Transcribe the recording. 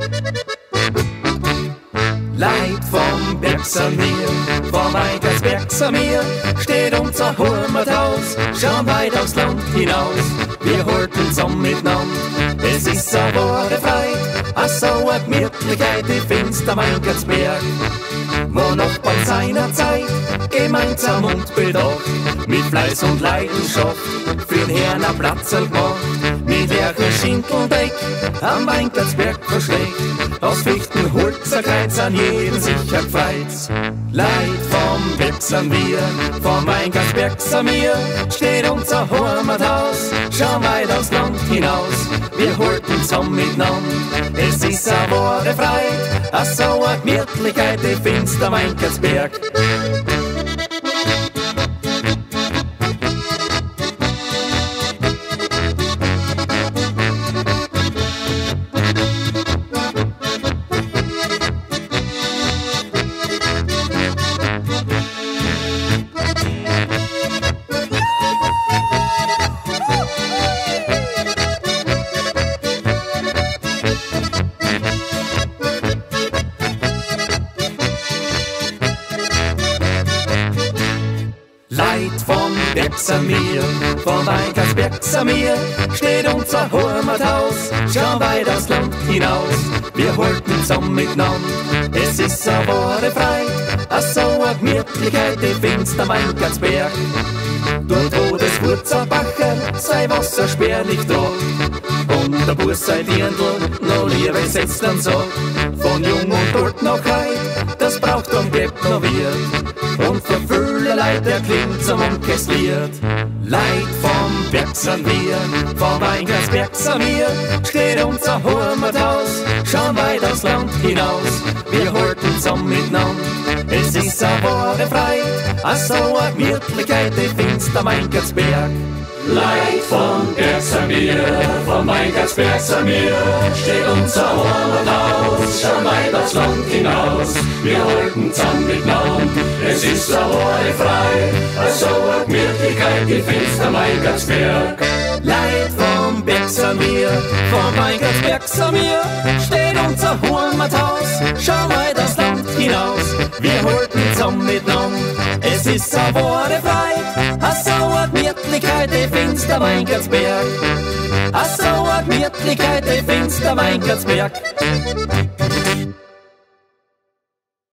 Leid vom Berg sind wir, vom Eingangsberg sind wir, steht unser Heimathaus, schauen weit aufs Land hinaus. Wir halten zusammen miteinander, es ist eine wahre Freude, a so eine Gemütlichkeit, ich find's am Eingangsberg. Wo Nachbarn seiner Zeit gemeinsam und bedacht, mit Fleiß und Leidenschaft für den Herrn ein Platzl gemacht. Mit Lerchen Schinkeldeck am Weingartsberg verschlägt, aus Fichtenholz ein Kreuz an jeden sicher gefeit. Leid vom Berg sind wir, vom Weingartsberg sind wir, steht unser Heimathaus, schauen weit aufs Land hinaus. Wir halten zusammen miteinander, es ist eine wahre Freude, a so eine Gemütlichkeit, die findest am Weingartsberg. Leid vom Berg sind wir, vom Weingartsberg sind wir, steht unser Heimathaus, schauen weit aufs Land hinaus. Wir halten zusammen miteinander, es ist eine wahre Freude, a so eine Gemütlichkeit, die findest am Weingartsberg. Dort wo das Wurzelbacher sein Wasser spärlich tragt und der Bus sein Dirndl noch Liebe setzt und sagt, von jung und alt noch heut, das braucht und gibt noch wird. Und für viele Leute erklingt so manches Lied. Leid vom Berg sind wir, vom Weingartsberg sind wir, steht unser Heimathaus, schauen weit aufs Land hinaus. Wir halten zusammen miteinander, es ist eine wahre Freude, a so eine Gemütlichkeit, die findest am Weingartsberg. Leid vom Berg sind wir, vom Weingartsberg sind wir, steht unser Heimathaus, schauen weit aufs Land hinaus. Wir halten zusammen miteinander, es ist eine wahre Freude, a so eine Gemütlichkeit, die findest am Weingartsberg. Leid vom Berg sind wir, vom Weingartsberg sind wir, steht unser Heimathaus, schauen weit aufs Land hinaus. Wir halten zusammen miteinander, es ist eine wahre Freude, a so eine Gemütlichkeit, die findest am Weingartsberg. A so eine Gemütlichkeit, die findest am Weingartsberg.